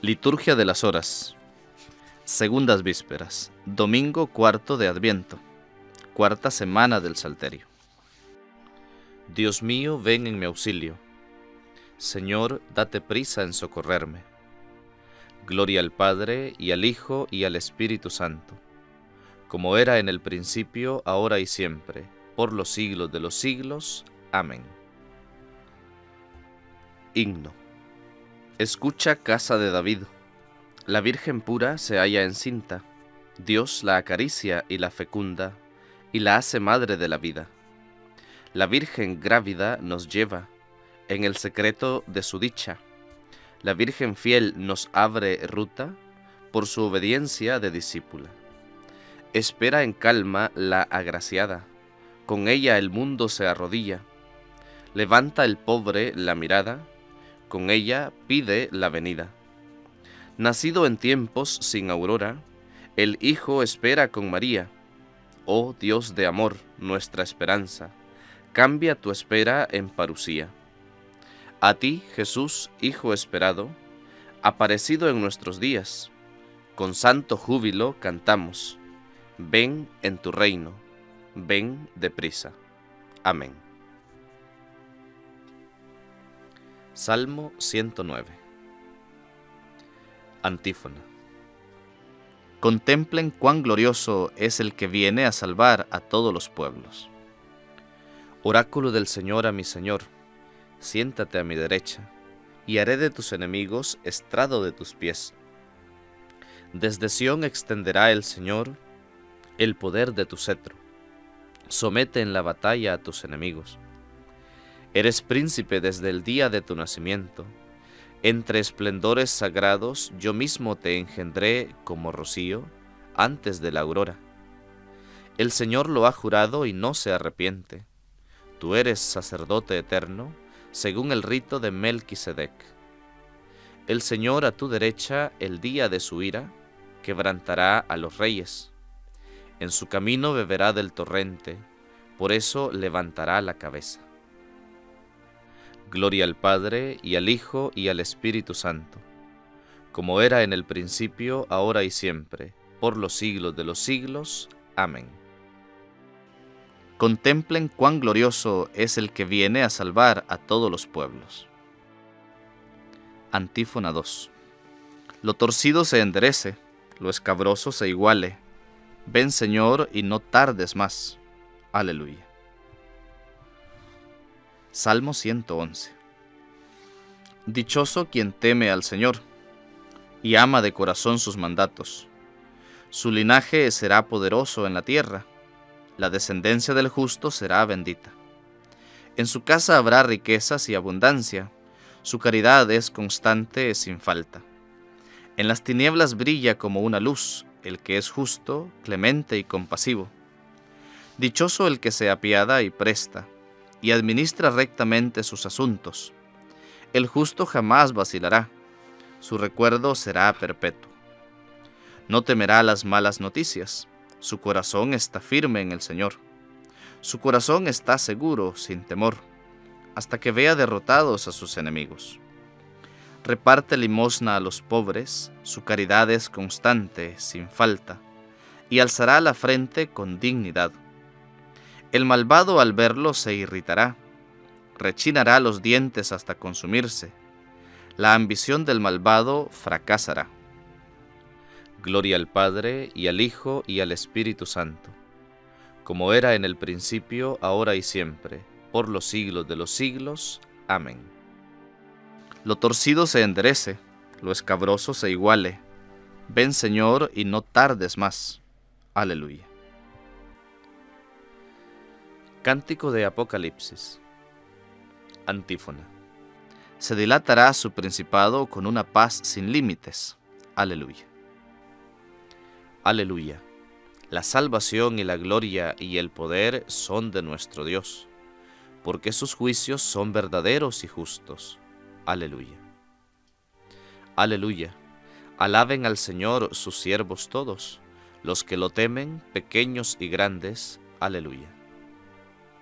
Liturgia de las Horas. Segundas Vísperas. Domingo cuarto de Adviento. Cuarta semana del Salterio. Dios mío, ven en mi auxilio. Señor, date prisa en socorrerme. Gloria al Padre, y al Hijo, y al Espíritu Santo, como era en el principio, ahora y siempre, por los siglos de los siglos. Amén. Himno. Escucha, casa de David. La Virgen pura se halla encinta. Dios la acaricia y la fecunda, y la hace madre de la vida. La Virgen grávida nos lleva en el secreto de su dicha. La Virgen fiel nos abre ruta por su obediencia de discípula. Espera en calma la agraciada, con ella el mundo se arrodilla. Levanta el pobre la mirada, con ella pide la venida. Nacido en tiempos sin aurora, el Hijo espera con María. Oh Dios de amor, nuestra esperanza, cambia tu espera en parusía. A ti, Jesús, Hijo esperado, aparecido en nuestros días, con santo júbilo cantamos: ven en tu reino, ven deprisa. Amén. Salmo 109. Antífona. Contemplen cuán glorioso es el que viene a salvar a todos los pueblos. Oráculo del Señor a mi Señor, siéntate a mi derecha, y haré de tus enemigos estrado de tus pies. Desde Sión extenderá el Señor el poder de tu cetro. Somete en la batalla a tus enemigos. Eres príncipe desde el día de tu nacimiento. Entre esplendores sagrados yo mismo te engendré como rocío antes de la aurora. El Señor lo ha jurado y no se arrepiente. Tú eres sacerdote eterno, según el rito de Melquisedec. El Señor a tu derecha, el día de su ira, quebrantará a los reyes. En su camino beberá del torrente, por eso levantará la cabeza. Gloria al Padre, y al Hijo, y al Espíritu Santo, como era en el principio, ahora y siempre, por los siglos de los siglos. Amén. Contemplen cuán glorioso es el que viene a salvar a todos los pueblos. Antífona 2. Lo torcido se enderece, lo escabroso se iguale. Ven, Señor, y no tardes más. Aleluya. Salmo 111. Dichoso quien teme al Señor y ama de corazón sus mandatos. Su linaje será poderoso en la tierra, la descendencia del justo será bendita. En su casa habrá riquezas y abundancia, su caridad es constante sin falta. En las tinieblas brilla como una luz el que es justo, clemente y compasivo. Dichoso el que se apiada y presta, y administra rectamente sus asuntos. El justo jamás vacilará, su recuerdo será perpetuo. No temerá las malas noticias, su corazón está firme en el Señor. Su corazón está seguro, sin temor, hasta que vea derrotados a sus enemigos. Reparte limosna a los pobres, su caridad es constante, sin falta, y alzará la frente con dignidad. El malvado al verlo se irritará, rechinará los dientes hasta consumirse. La ambición del malvado fracasará. Gloria al Padre, y al Hijo, y al Espíritu Santo, como era en el principio, ahora y siempre, por los siglos de los siglos. Amén. Lo torcido se enderece, lo escabroso se iguale. Ven, Señor, y no tardes más. Aleluya. Cántico de Apocalipsis. Antífona. Se dilatará su principado con una paz sin límites. Aleluya. Aleluya. La salvación y la gloria y el poder son de nuestro Dios, porque sus juicios son verdaderos y justos. Aleluya. Aleluya. Alaben al Señor sus siervos todos, los que lo temen, pequeños y grandes. Aleluya.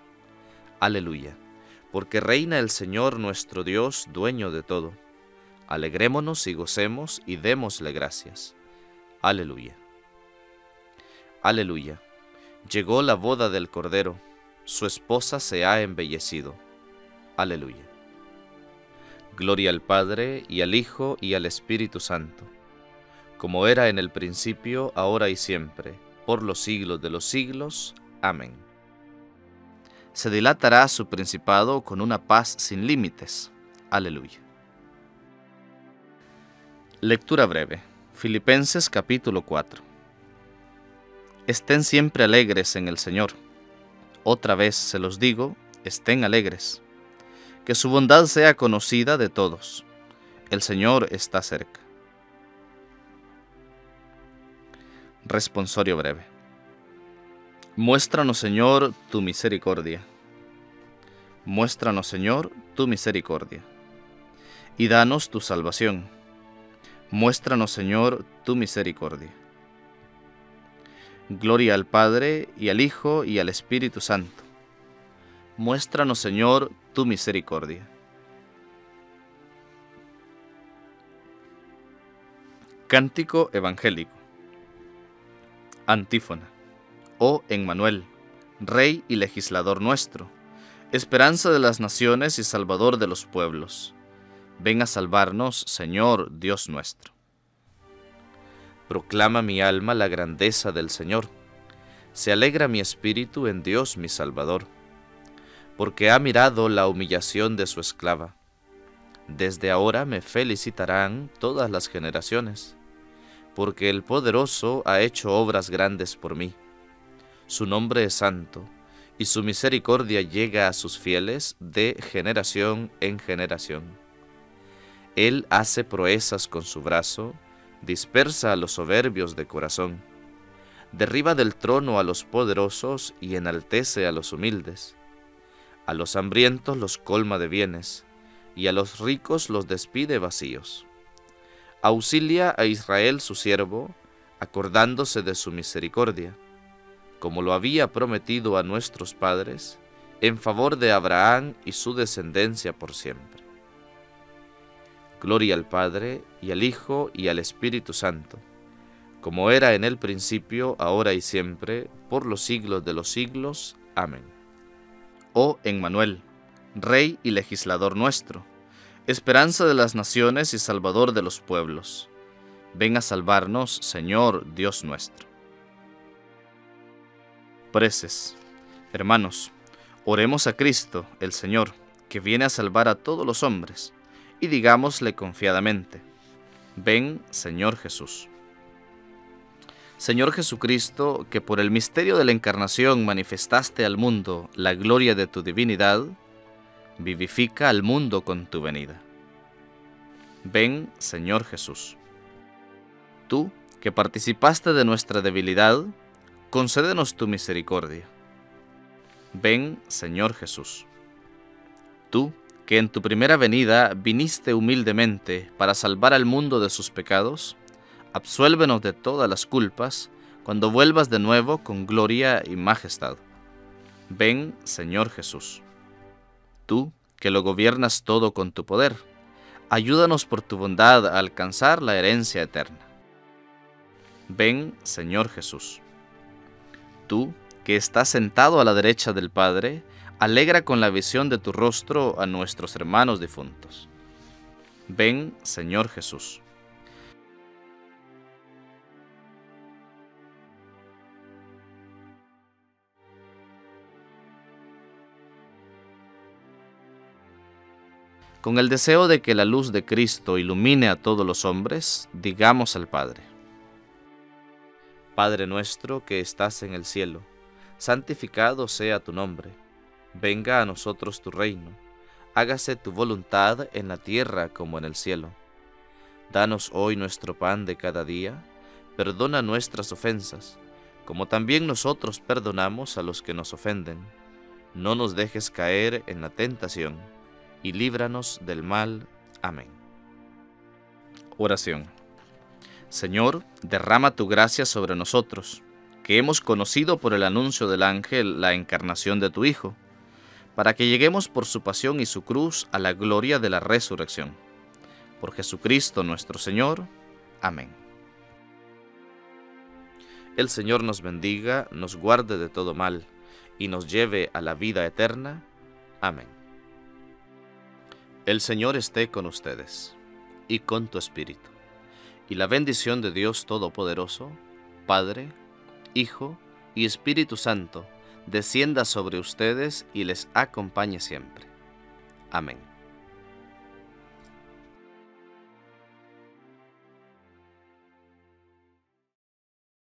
Aleluya, porque reina el Señor nuestro Dios, dueño de todo. Alegrémonos y gocemos y démosle gracias. Aleluya. Aleluya. Llegó la boda del Cordero, su esposa se ha embellecido. Aleluya. Gloria al Padre, y al Hijo, y al Espíritu Santo, como era en el principio, ahora y siempre, por los siglos de los siglos. Amén. Se dilatará su principado con una paz sin límites. Aleluya. Lectura breve. Filipenses capítulo 4. Estén siempre alegres en el Señor. Otra vez se los digo, estén alegres. Que su bondad sea conocida de todos. El Señor está cerca. Responsorio breve. Muéstranos, Señor, tu misericordia. Muéstranos, Señor, tu misericordia. Y danos tu salvación. Muéstranos, Señor, tu misericordia. Gloria al Padre, y al Hijo, y al Espíritu Santo. Muéstranos, Señor, tu misericordia. Cántico evangélico. Antífona. Oh Emmanuel, Rey y legislador nuestro, esperanza de las naciones y salvador de los pueblos, ven a salvarnos, Señor Dios nuestro. Proclama mi alma la grandeza del Señor. Se alegra mi espíritu en Dios mi Salvador, porque ha mirado la humillación de su esclava. Desde ahora me felicitarán todas las generaciones, porque el Poderoso ha hecho obras grandes por mí. Su nombre es santo, y su misericordia llega a sus fieles de generación en generación. Él hace proezas con su brazo, dispersa a los soberbios de corazón, derriba del trono a los poderosos y enaltece a los humildes. A los hambrientos los colma de bienes, y a los ricos los despide vacíos. Auxilia a Israel su siervo, acordándose de su misericordia, como lo había prometido a nuestros padres, en favor de Abraham y su descendencia por siempre. Gloria al Padre, y al Hijo, y al Espíritu Santo, como era en el principio, ahora y siempre, por los siglos de los siglos. Amén. Oh Emmanuel, Rey y legislador nuestro, esperanza de las naciones y salvador de los pueblos, ven a salvarnos, Señor Dios nuestro. Preces. Hermanos, oremos a Cristo, el Señor, que viene a salvar a todos los hombres, y digámosle confiadamente: ven, Señor Jesús. Señor Jesucristo, que por el misterio de la encarnación manifestaste al mundo la gloria de tu divinidad, vivifica al mundo con tu venida. Ven, Señor Jesús. Tú, que participaste de nuestra debilidad, concédenos tu misericordia. Ven, Señor Jesús. Tú, que en tu primera venida viniste humildemente para salvar al mundo de sus pecados, absuélvenos de todas las culpas cuando vuelvas de nuevo con gloria y majestad. Ven, Señor Jesús. Tú, que lo gobiernas todo con tu poder, ayúdanos por tu bondad a alcanzar la herencia eterna. Ven, Señor Jesús. Tú, que estás sentado a la derecha del Padre, alegra con la visión de tu rostro a nuestros hermanos difuntos. Ven, Señor Jesús. Con el deseo de que la luz de Cristo ilumine a todos los hombres, digamos al Padre: Padre nuestro que estás en el cielo, santificado sea tu nombre. Venga a nosotros tu reino. Hágase tu voluntad en la tierra como en el cielo. Danos hoy nuestro pan de cada día. Perdona nuestras ofensas, como también nosotros perdonamos a los que nos ofenden. No nos dejes caer en la tentación, y líbranos del mal. Amén. Oración. Señor, derrama tu gracia sobre nosotros, que hemos conocido por el anuncio del ángel la encarnación de tu Hijo, para que lleguemos por su pasión y su cruz a la gloria de la resurrección. Por Jesucristo nuestro Señor. Amén. El Señor nos bendiga, nos guarde de todo mal, y nos lleve a la vida eterna. Amén. El Señor esté con ustedes, y con tu espíritu. Y la bendición de Dios Todopoderoso, Padre, Hijo y Espíritu Santo, descienda sobre ustedes y les acompañe siempre. Amén.